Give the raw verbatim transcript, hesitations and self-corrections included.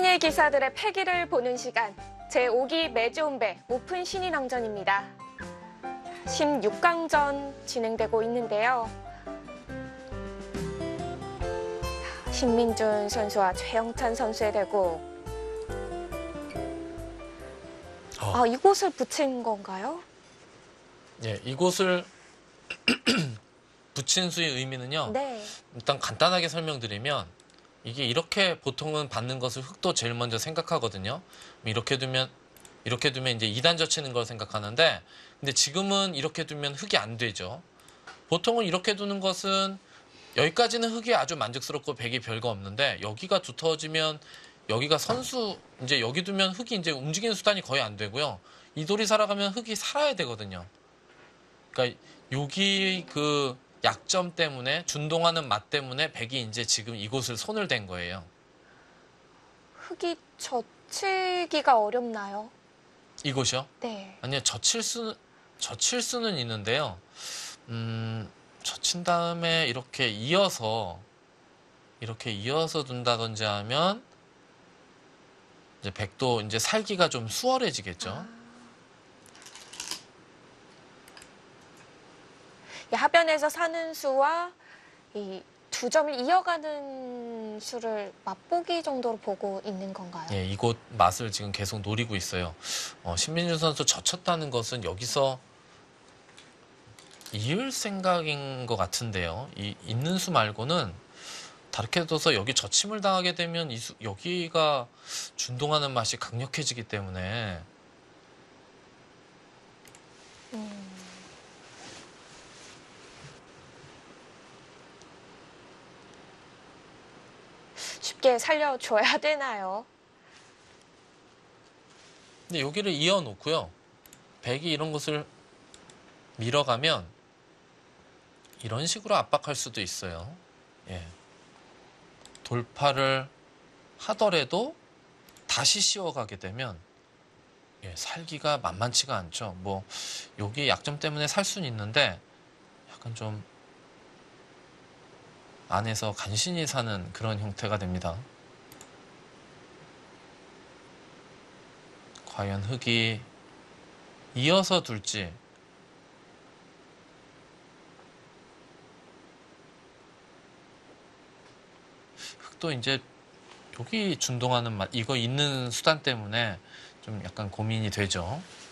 신예 기사들의 패기를 보는 시간, 제오 기 매주온배 오픈 신인왕전입니다. 십육 강전 진행되고 있는데요. 신민준 선수와 최영찬 선수의 대국. 어. 아, 이곳을 붙인 건가요? 예, 이곳을 붙인 수의 의미는요. 네. 일단 간단하게 설명드리면 이게 이렇게 보통은 받는 것을 흑도 제일 먼저 생각하거든요. 이렇게 두면 이렇게 두면 이제 이 단 젖히는 걸 생각하는데, 근데 지금은 이렇게 두면 흑이 안 되죠. 보통은 이렇게 두는 것은 여기까지는 흑이 아주 만족스럽고 백이 별거 없는데, 여기가 두터워지면 여기가 선수 이제 여기 두면 흑이 이제 움직이는 수단이 거의 안 되고요. 이 돌이 살아가면 흑이 살아야 되거든요. 그러니까 여기 그 약점 때문에, 준동하는 맛 때문에 백이 이제 지금 이곳을 손을 댄 거예요. 흑이 젖히기가 어렵나요? 이곳이요? 네. 아니요, 젖힐 수, 젖힐 수는 있는데요. 음, 젖힌 다음에 이렇게 이어서, 이렇게 이어서 둔다든지 하면, 이제 백도 이제 살기가 좀 수월해지겠죠. 아. 이 하변에서 사는 수와 이 두 점을 이어가는 수를 맛보기 정도로 보고 있는 건가요? 예, 이곳 맛을 지금 계속 노리고 있어요. 어, 신민준 선수 젖혔다는 것은 여기서 이을 생각인 것 같은데요. 이 있는 수 말고는 다르게 둬서 여기 젖힘을 당하게 되면 이 수, 여기가 준동하는 맛이 강력해지기 때문에 음. 쉽게 살려줘야 되나요? 근데 여기를 이어놓고요. 백이 이런 것을 밀어가면 이런 식으로 압박할 수도 있어요. 예. 돌파를 하더라도 다시 씌워가게 되면 예, 살기가 만만치가 않죠. 뭐 여기 약점 때문에 살 수는 있는데 약간 좀 안에서 간신히 사는 그런 형태가 됩니다. 과연 흑이 이어서 둘지, 흑도 이제 여기 준동하는 맛, 이거 있는 수단 때문에 좀 약간 고민이 되죠.